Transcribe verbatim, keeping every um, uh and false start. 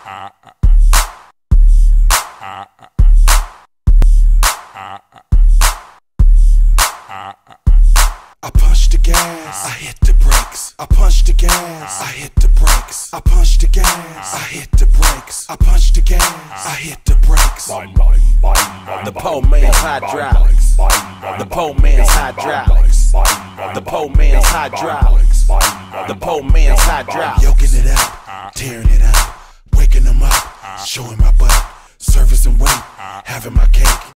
I punch the gas, I hit the brakes. I punch the gas, I hit the brakes. I punch the gas, I hit the brakes. I punch the gas, I hit the brakes. The poor man's hydraulics. The poor man's hydraulics. The poor man's hydraulics. The poor man's hydraulics. Yoking it out, tearing it out, waking them up, showing my butt, servicing weight, having my cake.